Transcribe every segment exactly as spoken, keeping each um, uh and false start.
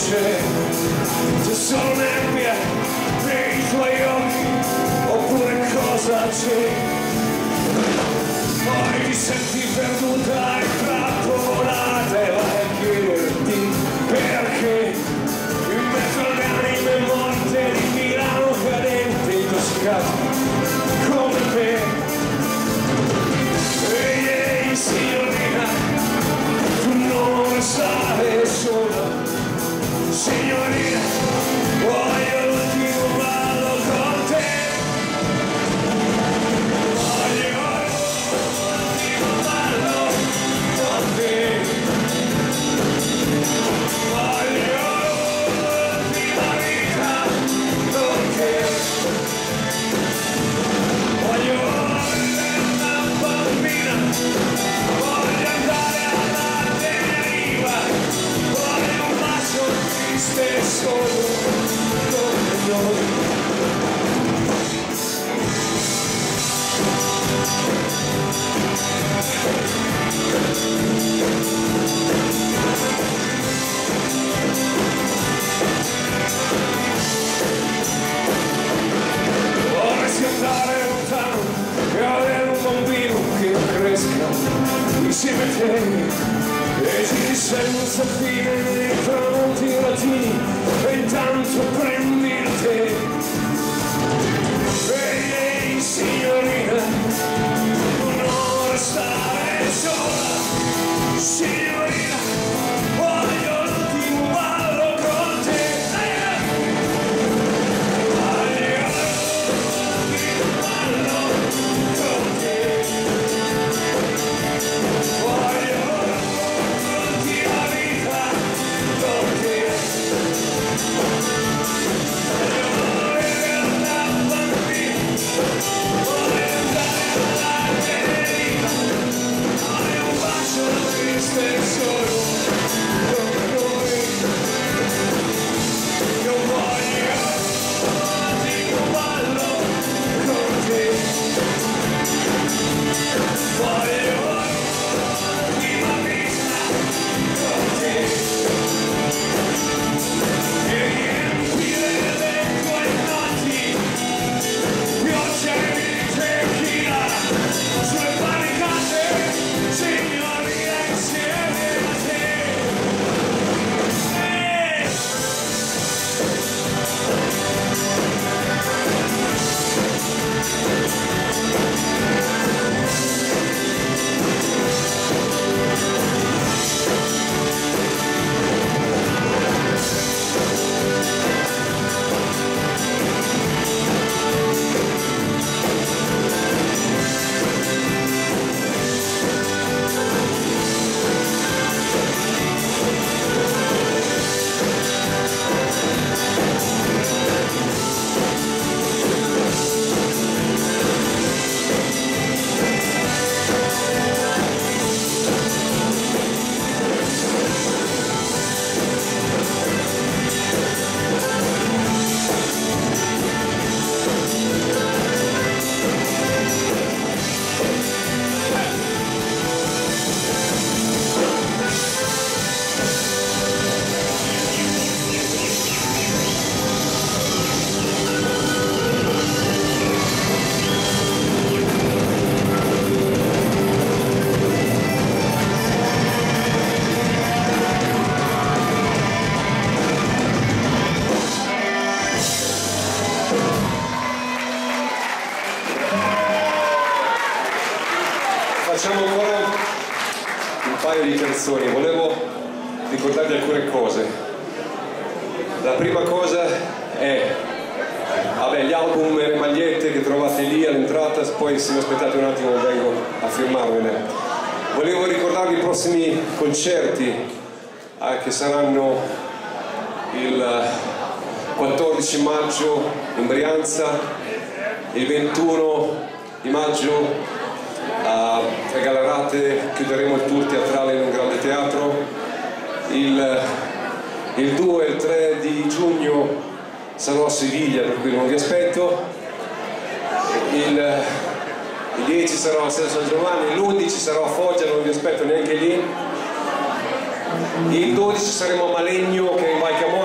c'è, c'è solo nebbia nei tuoi occhi, oppure cosa c'è? Poi ti senti perduta e trappolata e vai a chiederti perché in mezzo alle anime morte di Milano cadente intossicato come me. Ehi ehi signorina, tu non stare sola, signorina, voglio l'ultimo ballo con te, voglio l'ultimo ballo con te, voglio l'ultima vita con te, voglio una bambina, voglio andare alla deriva, voglio un bacio triste solo con noi. Vorresti andare lontano e avere un bambino che cresca insieme a te e giri senza fine nei tramonti latini e intanto prendi il tè. Ehi ehi signorina, non restare sola, signorina, voglio l'ultimo ballo con te. Voglio l'ultimo ballo con te, voglio l'ultima vita con te, voglio avere una bambina, voglio andare alla deriva, voglio un bacio triste solo con noi. Io voglio l'ultimo ballo con te, voglio l'ultima vita con te e riempire le tue notti pioggia di tequila sulle barricate, signorina, insieme a te. Ehi! Facciamo ancora un paio di canzoni. Volevo ricordarvi alcune cose. La prima cosa è, vabbè, gli album e le magliette che trovate lì all'entrata, poi se mi aspettate un attimo vengo a firmarvene. Volevo ricordarvi i prossimi concerti eh, che saranno il quattordici maggio in Brianza, il ventuno di maggio a Gallarate chiuderemo il tour teatrale in un grande teatro, il, il due e il tre di giugno sarò a Siviglia, per cui non vi aspetto, il, il dieci sarò a San Giovanni, l'undici sarò a Foggia, non vi aspetto neanche lì, il dodici saremo a Malegno che è in Val Camonica,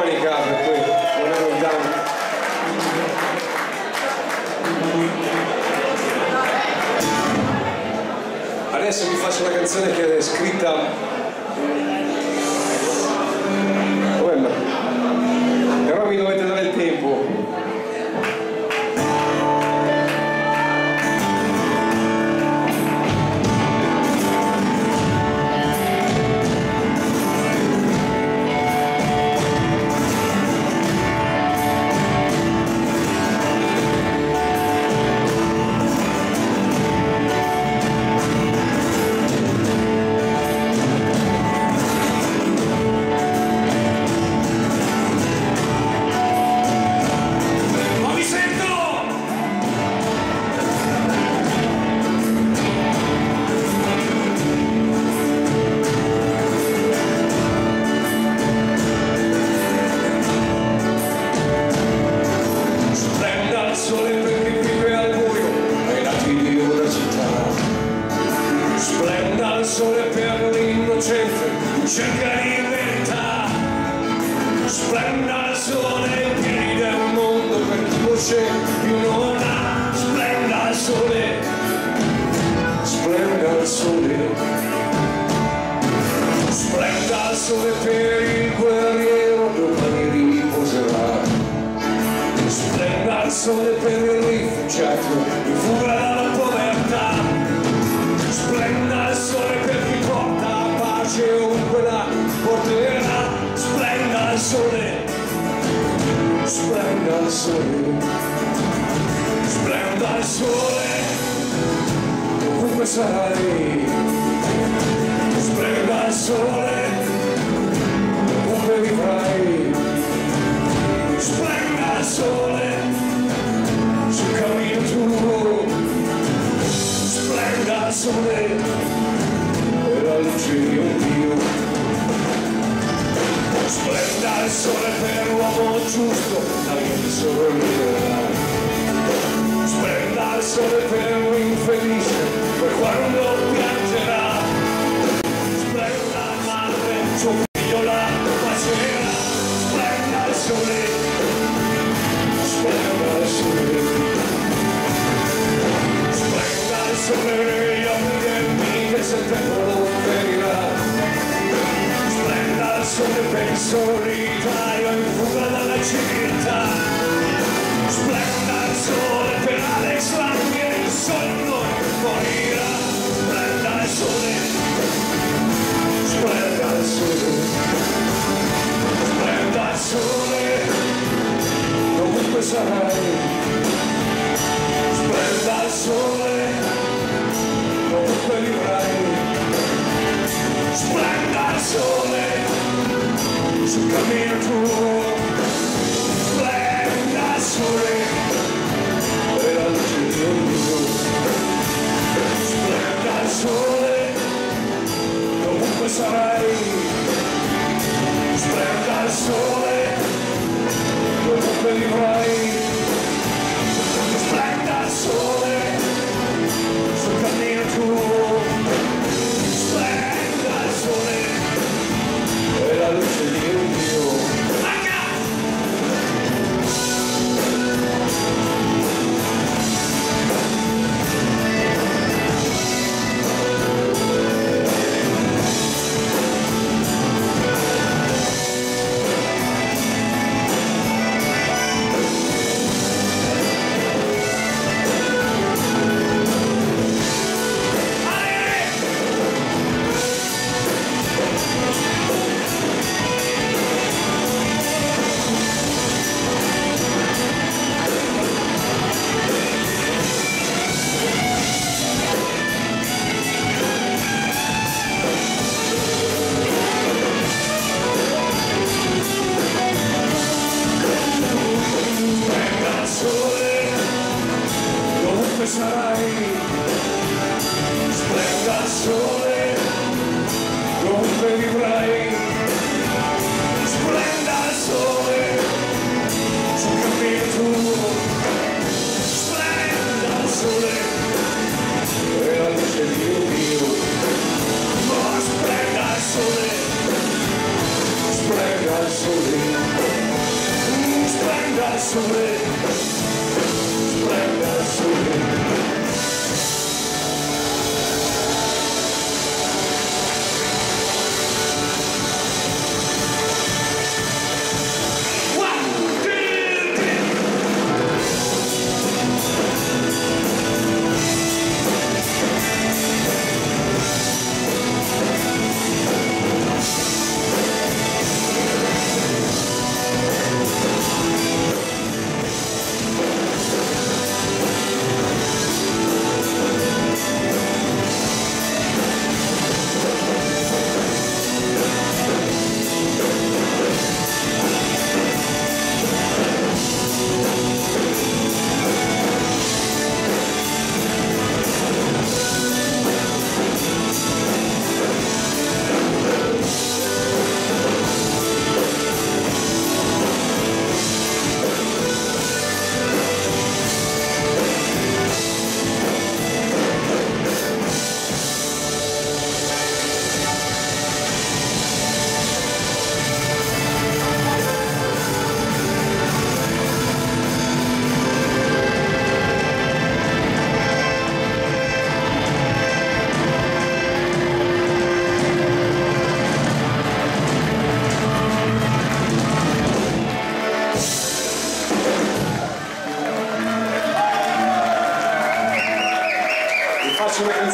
adesso vi faccio una canzone che è scritta Well, però mi dovete dare il tempo. Cerca di verità, splenda il sole, piedi del mondo per chi voce più non ha. Splenda il sole, splenda il sole, splenda il sole per il guerriero, domani riposerà. Splenda il sole per il rifugiato in fuga dalla povertà. Splenda il sole per chi porta pace ovunque la porterà. Splenda il sole, splenda il sole, splenda il sole, ovunque sarai. Splenda il sole, ovunque vivrai. Splenda il sole, sul cammino tuo. Splenda il sole, è la luce di un Dio. Splenda il sole per l'uomo giusto, la vita sorriderà. Splenda il sole per l'infelice, per quando piangerà. Splenda il mare, suo figlio la bacerà. Splenda il sole, splenda il sole, splenda il sole negli occhi del mio che se il tempo lo ferirà. Splenda il sole per il solitario in fuga dalla civiltà. Splenda il sole per Alex Lang e il sonno morirà. Splenda il sole, splenda il sole, splenda il sole, dovunque sarai. Splenda il sole, dovunque vivrai. Splenda il sole, sul cammino tuo. Splenda il sole, è la luce di un Dio. Splenda il sole, dovunque sarai. Splenda il sole, dovunque vivrai. Splenda il sole, sul cammino tuo. Splenda il sole, è la luce di un Dio. Sarai. Splenda il sole, dovunque vivrai. Splenda il sole, sul cammino tuo. Splenda il sole, è la luce di un Dio. Oh, splenda il sole, splenda il sole, splenda il sole, splenda il sole.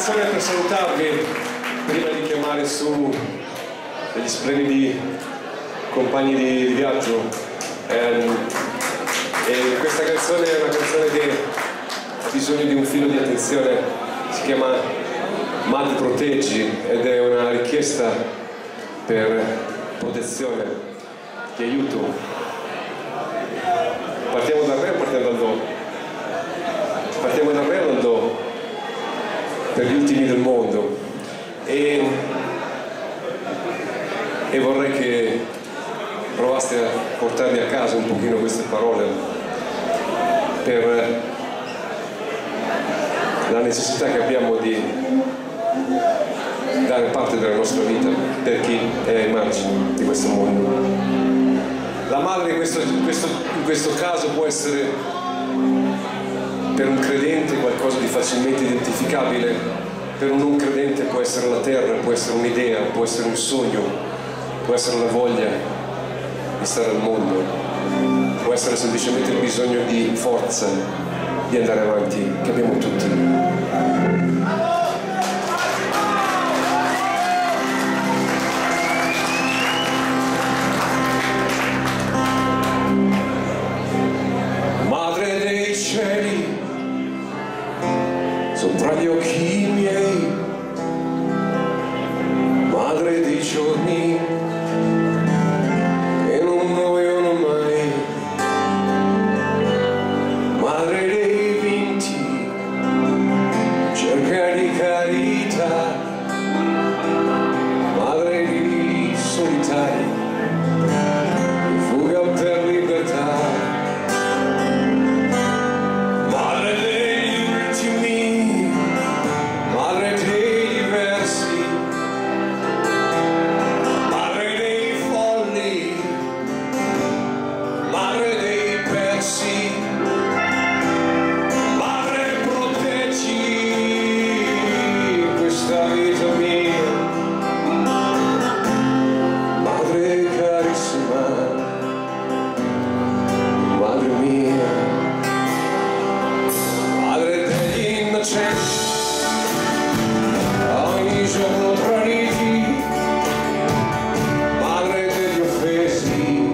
canzone per salutarvi prima di chiamare su degli splendidi compagni di, di viaggio. Ehm, e questa canzone è una canzone che ha bisogno di un filo di attenzione, si chiama Mad Proteggi ed è una richiesta per protezione, di aiuto. Partiamo dal re o partiamo dal do? Partiamo dal re o dal do? Per gli ultimi del mondo. E, e vorrei che provaste a portarvi a casa un pochino queste parole per la necessità che abbiamo di dare parte della nostra vita per chi è ai margini di questo mondo. La madre in questo, in questo, in questo caso può essere per un credente qualcosa di facilmente identificabile, per un non credente può essere la terra, può essere un'idea, può essere un sogno, può essere la voglia di stare al mondo, può essere semplicemente il bisogno di forza di andare avanti che abbiamo tutti. Sopra gli occhi miei, madre dei giorni che non muoiono mai, madre dei vinti, cerca di carità, madre dei solitari, fuga per libertà. Ogni giorno traditi, madre degli offesi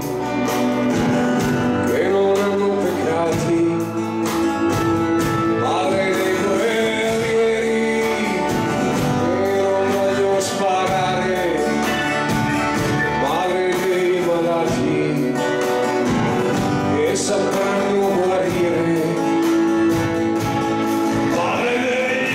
che non hanno peccati, madre dei guerrieri che non vogliono sparare, madre dei malati che sapranno guarire, madre degli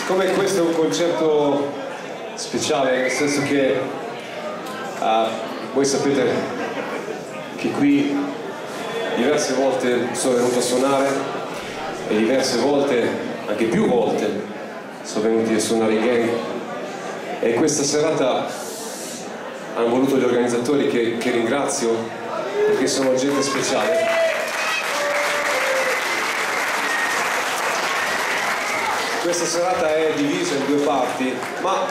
siccome questo è un concerto speciale, nel senso che uh, voi sapete che qui diverse volte sono venuto a suonare e diverse volte, anche più volte, sono venuti a suonare i Gang, e questa serata hanno voluto gli organizzatori, che, che ringrazio perché sono gente speciale. Questa serata è divisa in due parti, ma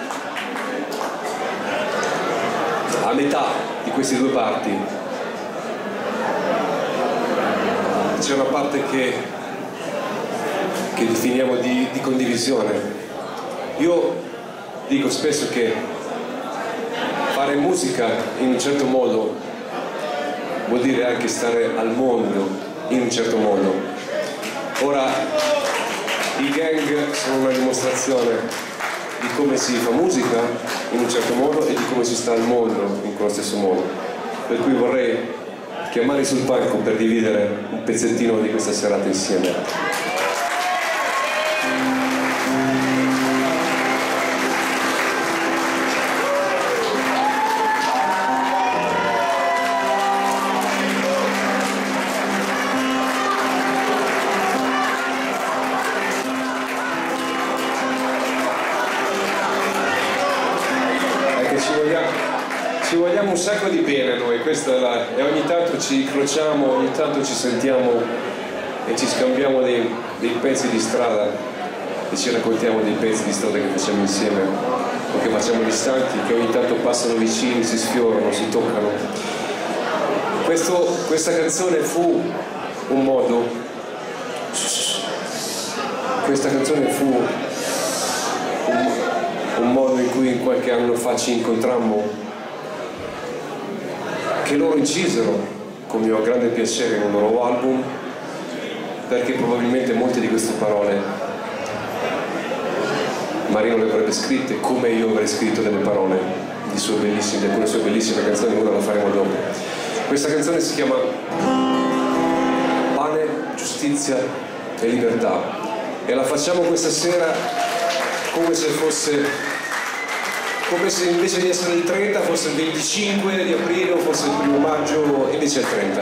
a metà di queste due parti c'è una parte che, che definiamo di, di condivisione. Io dico spesso che fare musica in un certo modo vuol dire anche stare al mondo in un certo modo. Ora, i Gang sono una dimostrazione di come si fa musica in un certo modo e di come si sta al mondo in quello stesso modo. Per cui vorrei chiamarli sul palco per dividere un pezzettino di questa serata insieme. Ci vogliamo un sacco di bene noi, questa è la, e ogni tanto ci incrociamo, ogni tanto ci sentiamo e ci scambiamo dei, dei pezzi di strada e ci raccontiamo dei pezzi di strada che facciamo insieme o che facciamo distanti, che ogni tanto passano vicini, si sfiorano, si toccano. Questo, questa canzone fu un modo, questa canzone fu un, un modo in cui qualche anno fa ci incontrammo, che loro incisero con mio grande piacere in un loro album, perché probabilmente molte di queste parole Marino le avrebbe scritte come io avrei scritto delle parole di, sue bellissime, di alcune sue bellissime canzoni, ora la faremo dopo. Questa canzone si chiama Pane, Giustizia e Libertà e la facciamo questa sera come se fosse come se invece di essere il trenta fosse il venticinque di aprile o fosse il primo maggio invece il trenta.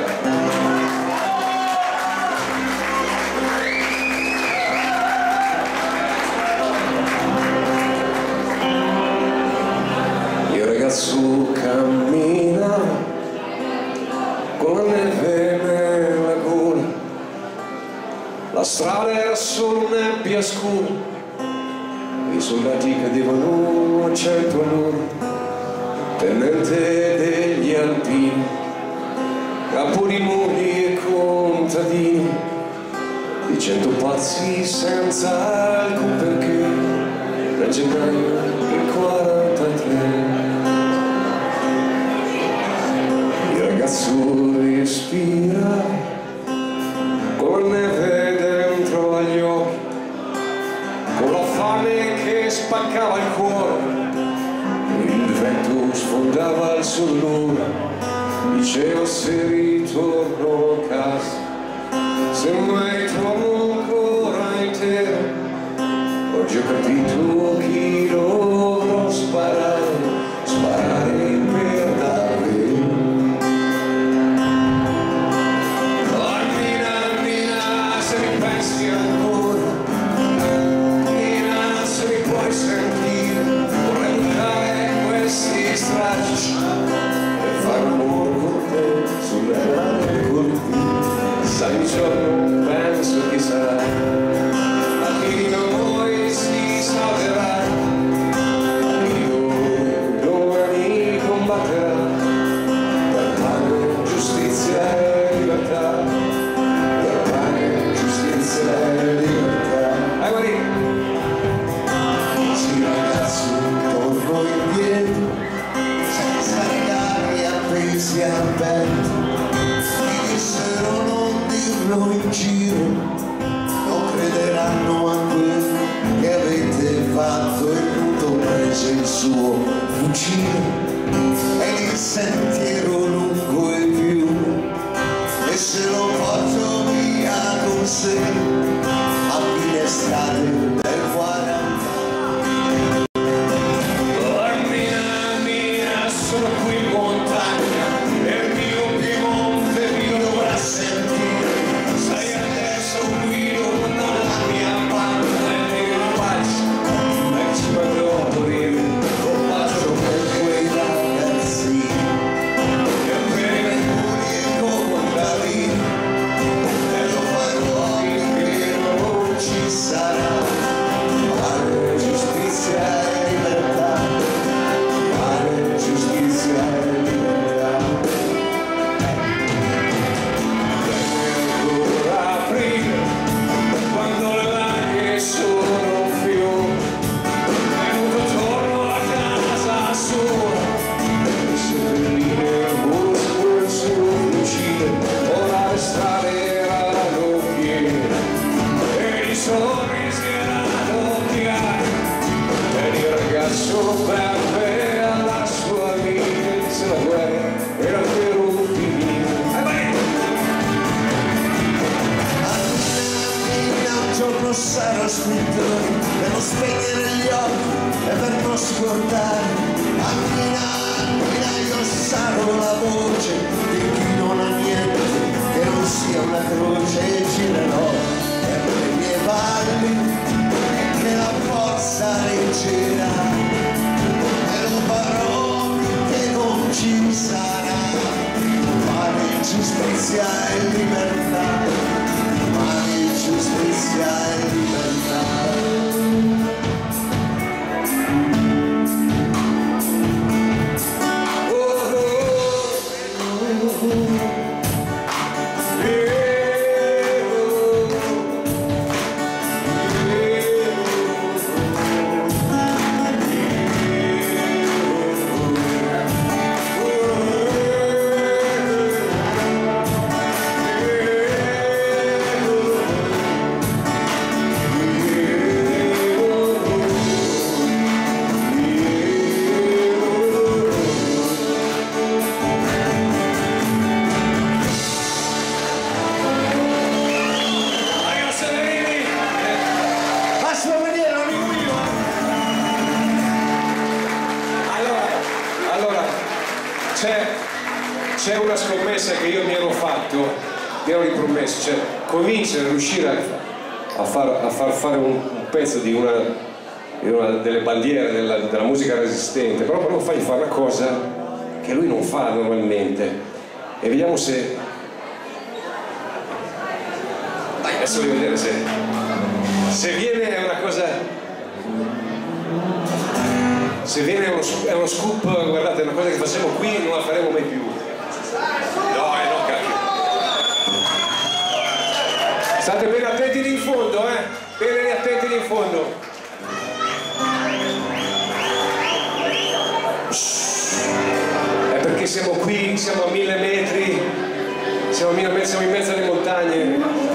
Il ragazzo cammina con la neve nella gola, la strada era solo nebbia scura, i soldati cadevano a cento all'ora, tenente degli alpini, capo di muri e contadini, di cento pazzi senza alcun perché, nel gennaio del quarantatré. Il ragazzo respira con la neve dentro agli occhi, con la fame che spaccava il cuore, il vento sfondava il suo dolore, diceva se ritorno a casa, se mai torno ancora intero, oggi ho capito chi dovrò sparare, sparare per davvero. Armina, Armina, se mi pensi ancora, puoi sentire, vorrei buttare questi stracci e fare un amore con te sulle mani colpite. Sai, un giorno penso chi sarà, a chi di noi si salverà, a chi di noi domani combatterà per pane, giustizia e libertà, per pane, giustizia e libertà. Hai guarito? Torno indietro senza legami appesi al petto, mi dissero non dirlo in giro, non crederanno a quello che avete fatto, e tutto prese il suo fucile e il sentiero lungo e più, e se lo porto via con sé a fine strade del quaranta. non scordare, Annina, Annina, io sarò la voce di chi non ha niente, che non sia una croce, e girerò per le mie valli, che la forza reggerà, e lo farò che non ci sarà, male giustizia e libertà, male giustizia e libertà. C'è una scommessa che io mi ero fatto, mi ero ripromesso, cioè convincere, riuscire a, a, far, a far fare un, un pezzo di una, di una delle bandiere della, della musica resistente, però però fai fare una cosa che lui non fa normalmente, e vediamo se... Dai, adesso voglio vedere se... se viene è una cosa... se viene è uno, è uno scoop, guardate, è una cosa che facciamo qui e non la faremo mai più. No, eh, no, cacchio. State bene attenti lì in fondo, eh? Bene attenti lì in fondo. È perché siamo qui, siamo a mille metri, siamo a mille metri, siamo in mezzo alle montagne.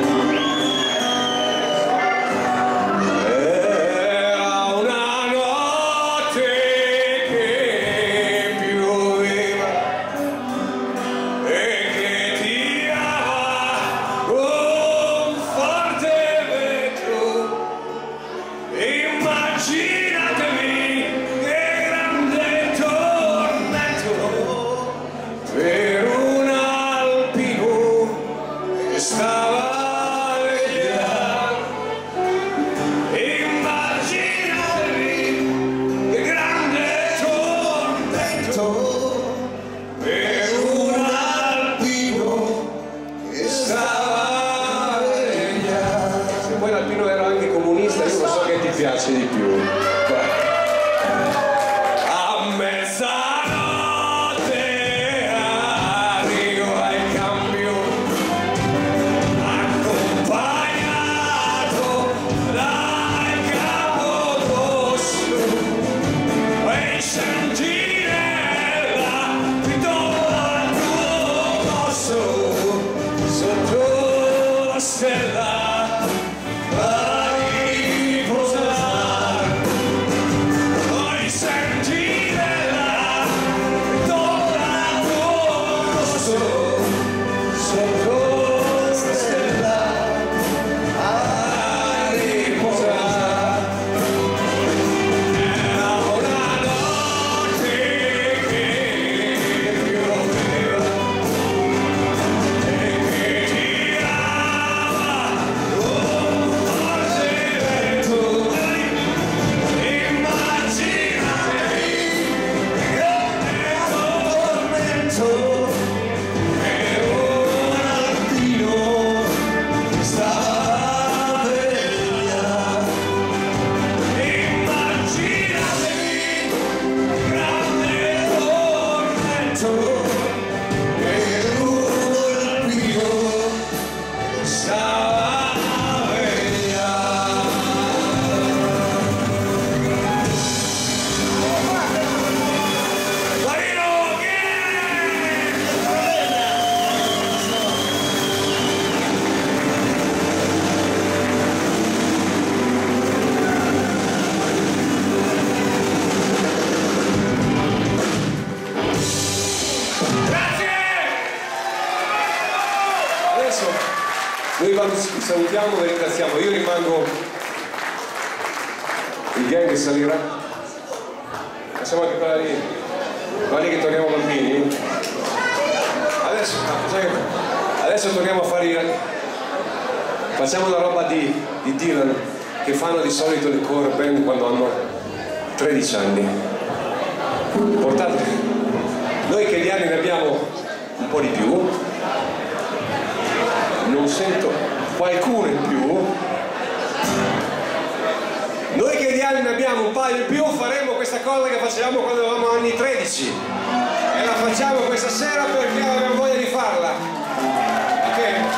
Piace di più. A mezzanotte arrivo al cambio, accompagnato dal capoposto, e in sentinella ti do al tuo posto sotto la stella. Noi salutiamo e ringraziamo, io rimango il gang che salirà. facciamo anche quella lì, quella lì che torniamo bambini. Adesso, adesso torniamo a fare, facciamo una roba di, di Dylan che fanno di solito le cover band quando hanno tredici anni. Portate, noi che gli anni ne abbiamo un po' di più, non sento qualcuno in più, noi che gli anni ne abbiamo un paio in più faremo questa cosa che facevamo quando avevamo anni tredici e la facciamo questa sera perché abbiamo voglia di farla, ok?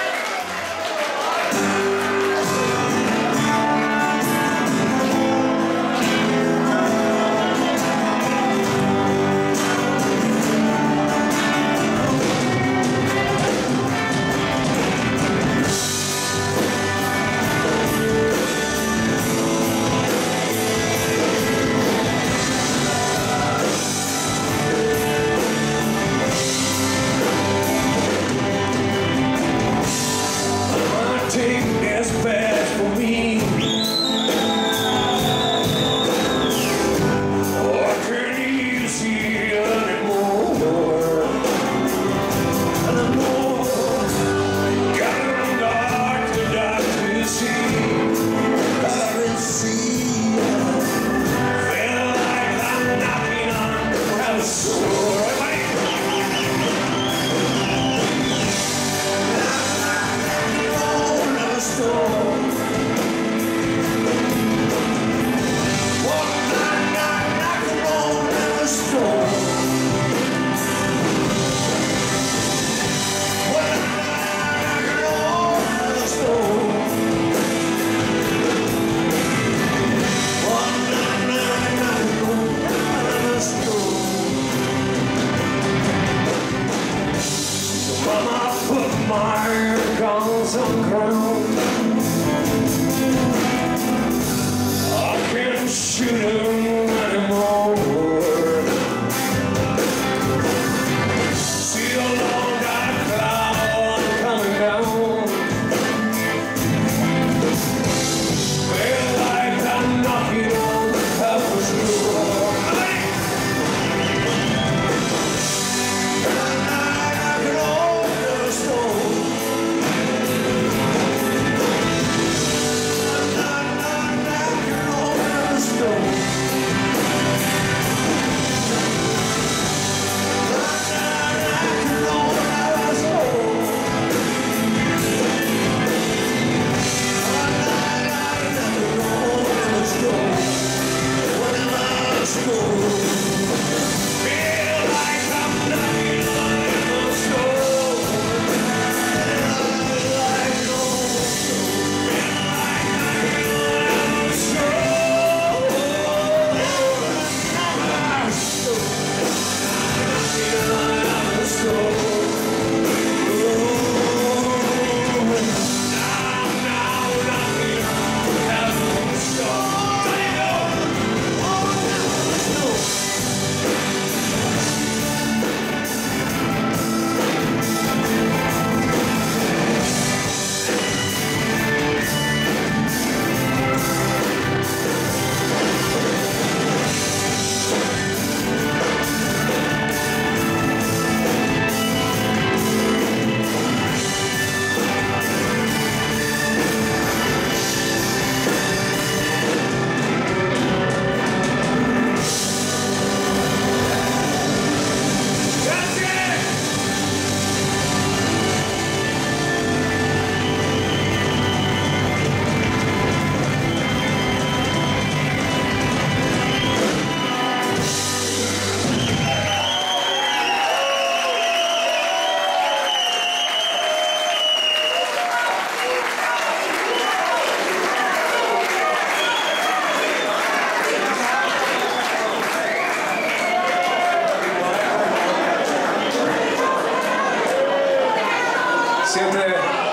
Siete,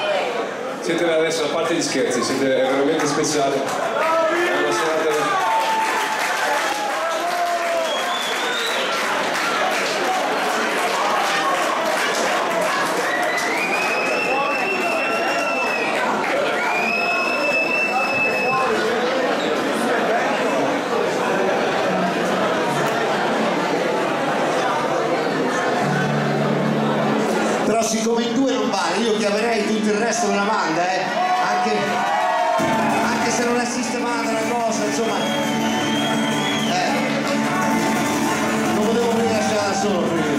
siete adesso, a parte gli scherzi, siete veramente speciali. È una serata... resto me la manda, eh, anche, anche se non è sistemata la cosa, insomma, eh, non potevo più lasciare solo prima.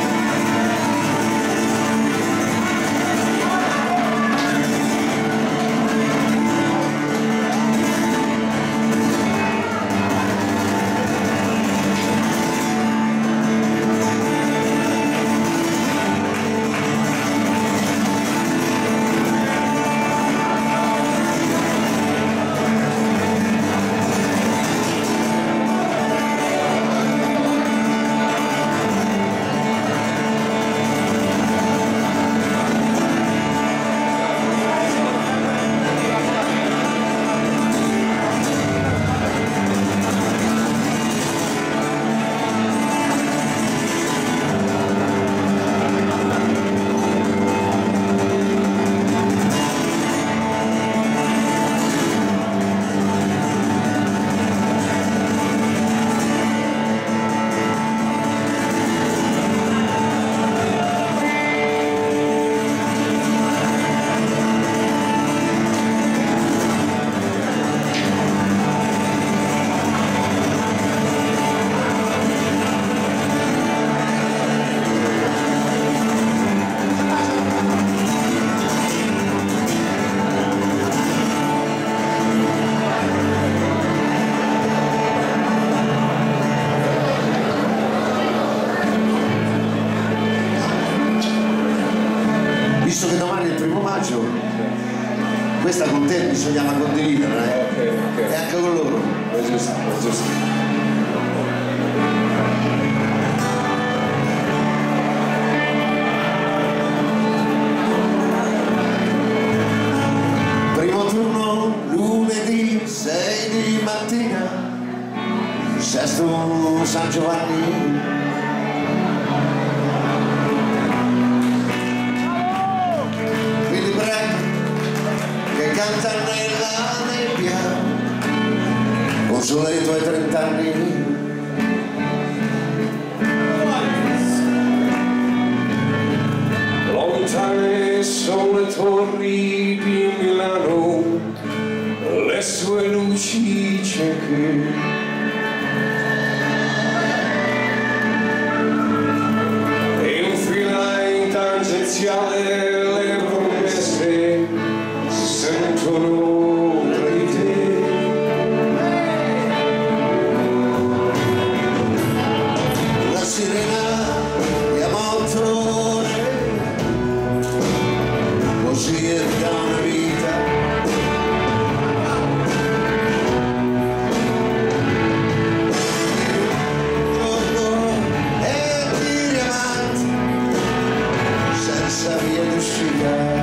Visto che domani è il primo maggio, questa con te bisognava condividerla, eh? Okay, okay. E anche con loro. È giusto, è giusto. Primo turno lunedì sei di mattina, sesto San Giovanni. Che canta nella nebbia, consueto ai trent'anni. Lontane sono le torri di Milano, le sue luci cieche. E un fila in tangenziale le promesse sentono tra di te. La sirena di Amontone, così è da una vita. Giorno e tiri avanti senza via d'uscita.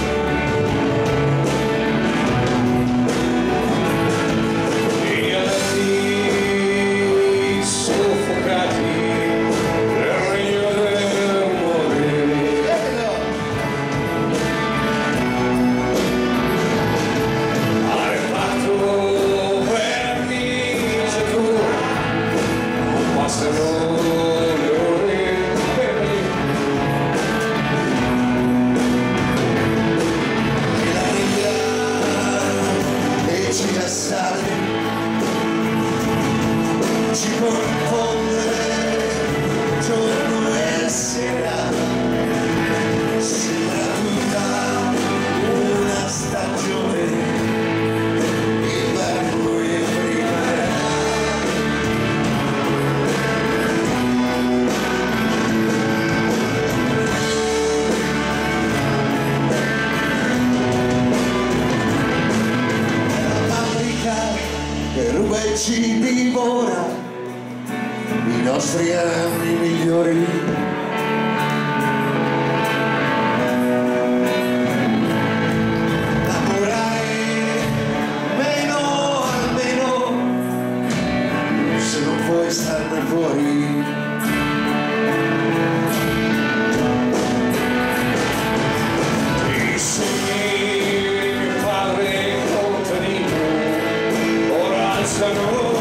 Ci confondere giorno e sera, sembra tutta una stagione, inverno e primavera. La fabbrica che ruba e ci divora i nostri anni migliori. Lavorare meno almeno, se non puoi starne fuori. I sogni di mio padre contadino ora alzano